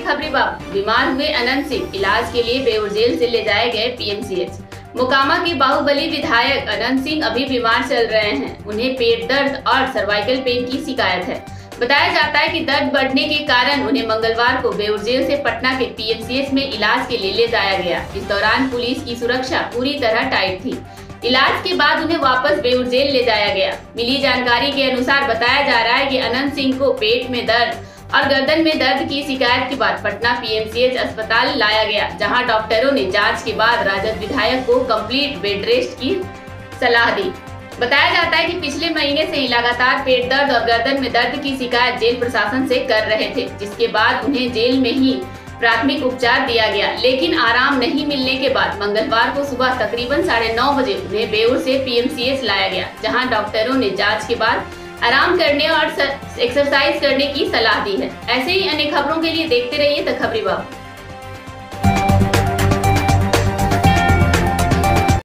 खबरी बाब। बीमार हुए अनंत सिंह इलाज के लिए बेउर जेल से ले जाए गए पीएमसीएच। मोकामा के बाहुबली विधायक अनंत सिंह अभी बीमार चल रहे हैं। उन्हें पेट दर्द और सर्वाइकल पेन की शिकायत है। बताया जाता है कि दर्द बढ़ने के कारण उन्हें मंगलवार को बेउर जेल से पटना के पीएमसीएच में इलाज के लिए ले जाया गया। इस दौरान पुलिस की सुरक्षा पूरी तरह टाइट थी। इलाज के बाद उन्हें वापस बेउर जेल ले जाया गया। मिली जानकारी के अनुसार बताया जा रहा है कि अनंत सिंह को पेट में दर्द और गर्दन में दर्द की शिकायत के बाद पटना पीएमसीएच अस्पताल लाया गया, जहां डॉक्टरों ने जांच के बाद राजद विधायक को कंप्लीट बेड रेस्ट की सलाह दी। बताया जाता है कि पिछले महीने से ही लगातार पेट दर्द और गर्दन में दर्द की शिकायत जेल प्रशासन से कर रहे थे, जिसके बाद उन्हें जेल में ही प्राथमिक उपचार दिया गया। लेकिन आराम नहीं मिलने के बाद मंगलवार को सुबह तकरीबन 9:30 बजे उन्हें बेउर से पीएमसीएच लाया गया, जहां डॉक्टरों ने जांच के बाद आराम करने और एक्सरसाइज करने की सलाह दी है। ऐसे ही अन्य खबरों के लिए देखते रहिए द खबरी बाब।